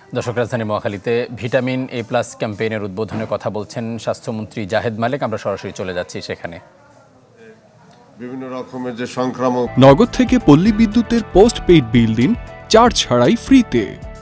দর্শক, রাজধানী মহাখালীতে ভিটামিন এ প্লাস ক্যাম্পেইনের উদ্বোধনের কথা বলছেন স্বাস্থ্যমন্ত্রী জাহেদ মালেক। আমরা সরাসরি চলে যাচ্ছি সেখানে। বিভিন্ন রকমের যে সংক্রামক নগদ থেকে পল্লী বিদ্যুতের পোস্ট পেইড বিল দিন চার্জ ছাড়াই ফ্রিতে।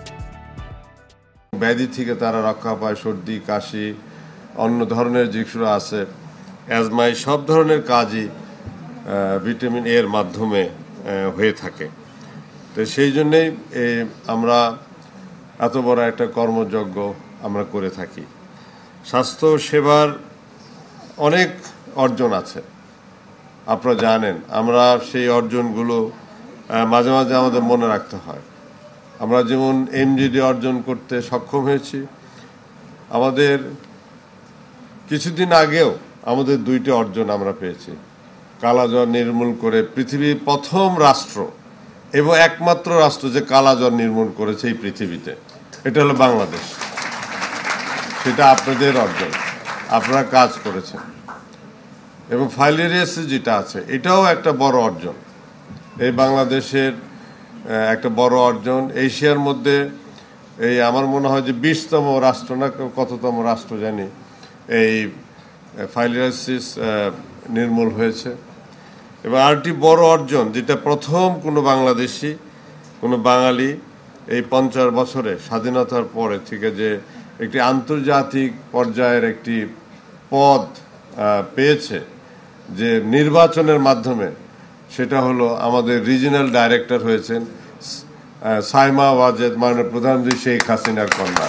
ব্যাধি থেকে তারা রক্ষা পায়, সর্দি কাশি অন্য ধরনের যেগুলো আছে অ্যাজমা, সব ধরনের কাজই ভিটামিন এর মাধ্যমে হয়ে থাকে। তো সেই জন্যেই আমরা এত বড় একটা কর্মযজ্ঞ আমরা করে থাকি। স্বাস্থ্য সেবার অনেক অর্জন আছে, আপনারা জানেন। আমরা সেই অর্জনগুলো মাঝে মাঝে আমাদের মনে রাখতে হয়। আমরা যেমন এমজিডি অর্জন করতে সক্ষম হয়েছি, আমাদের কিছুদিন আগেও আমাদের 2টি অর্জন আমরা পেয়েছি। কালাজ্বর নির্মূল করে পৃথিবীর প্রথম রাষ্ট্র এবং একমাত্র রাষ্ট্র যে কালাজ্বর নির্মূল করেছে এই পৃথিবীতে, এটা হলো বাংলাদেশ। সেটা আপনাদের অর্জন, আপনারা কাজ করেছেন। এবং ফাইলেরিয়াসিস যেটা আছে, এটাও একটা বড় অর্জন, এই বাংলাদেশের একটা বড় অর্জন। এশিয়ার মধ্যে এই আমার মনে হয় যে 20তম রাষ্ট্র না কততম রাষ্ট্র জানি এই ফাইলেরিয়াসিস নির্মূল হয়েছে। এবং আরেকটি বড় অর্জন, যেটা প্রথম কোনো বাংলাদেশি, কোনো বাঙালি এই 50 বছরে স্বাধীনতার পরে থেকে যে একটি আন্তর্জাতিক পর্যায়ের একটি পদ পেয়েছে যে নির্বাচনের মাধ্যমে, সেটা হলো আমাদের রিজিনাল ডাইরেক্টর হয়েছেন সাইমা ওয়াজেদ, মাননীয় প্রধানমন্ত্রী শেখ হাসিনার কন্যা।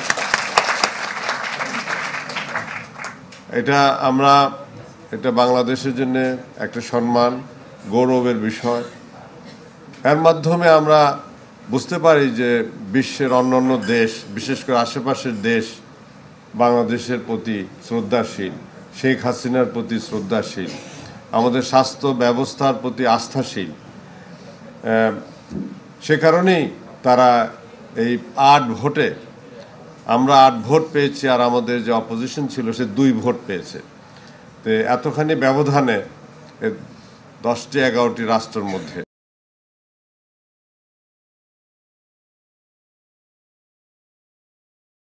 এটা বাংলাদেশের জন্য একটা সম্মান, গৌরবের বিষয়। এর মাধ্যমে আমরা বুঝতে পারি যে বিশ্বের অন্যান্য দেশ, বিশেষ করে আশেপাশের দেশ, বাংলাদেশের প্রতি শ্রদ্ধাশীল, শেখ হাসিনার প্রতি শ্রদ্ধাশীল, আমাদের স্বাস্থ্য ব্যবস্থার প্রতি আস্থাশীল। সে কারণেই তারা এই 8 ভোটে, আমরা 8 ভোট পেয়েছি আর আমাদের যে অপোজিশন ছিল সে 2 ভোট পেয়েছে। তো এতখানি ব্যবধানে 10টি 11টি রাষ্ট্রের মধ্যে